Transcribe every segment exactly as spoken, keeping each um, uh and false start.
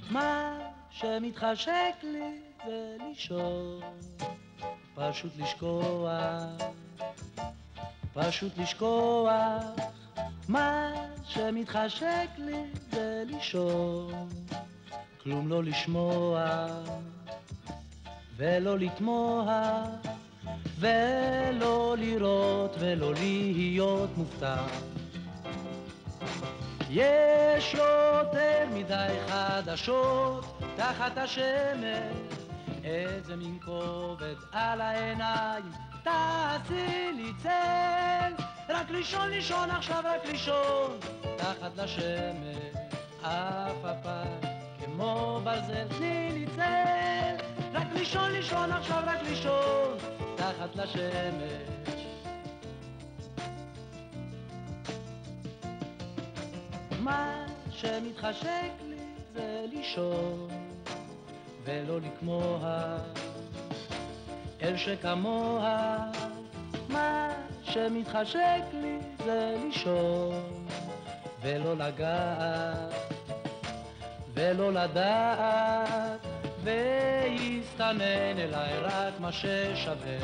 מה שמתחשק לי זה לישון, פשוט לשכוח, פשוט לשכוח. מה שמתחשק לי זה לישון, כלום לא לשמוע ולא לתמוה ולא לראות ולא להיות מופתע. יש יותר מדי חדשות תחת השמש, איזה מין כובד על העיניים, תעשי לי צל. רק לישון לישון עכשיו, רק לישון תחת לשמש, אף אפיים כמו ברזל, תני לי צל. רק לישון לישון עכשיו, רק לישון תחת לשמש. מה שמתחשק לי זה לישון ולא לקמוה אל שכמוה. מה שמתחשק לי זה לישון ולא לגעת ולא לדעת, ויסתנן אליי רק מה ששווה.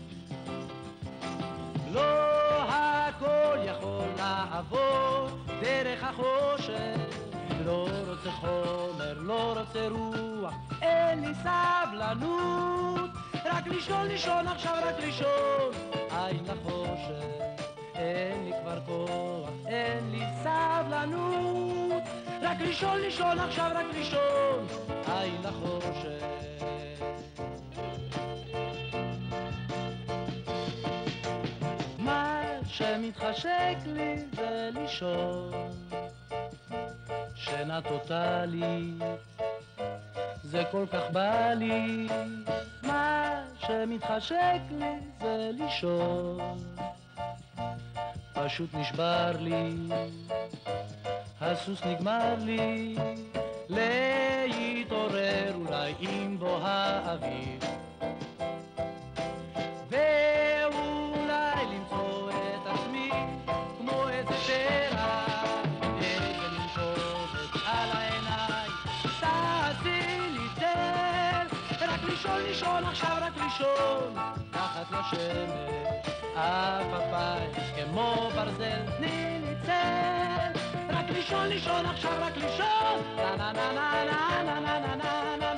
לא הכל יכול לעבור דרך החושך, לא רוצה חומר, לא רוצה רוח, אין לי סבלנות. רק לישון לישון עכשיו, רק לישון עין לחושך, אין לי כבר כוח, אין לי סבלנות. רק לישון לישון עכשיו, רק לישון עין לחושך. מה שמתחשק לי זה לישון, שינה טוטלית, זה כל כך בא לי. מה שמתחשק לי זה לישון, פשוט נשבר לי, הסוס נגמר לי. להתעורר אולי עם בוא האוויר, ואולי למצוא את עצמי כמו איזה פרח, איזה מין כובד על העיניים, תעשי לי צל. רק לישון לישון עכשיו, רק לישון תחת לשמש, אף אפיים כמו ברזל, תני לי צל. רק לישון לישון עכשיו, רק לישון, נה נה נה נה נה נה נה נה נה.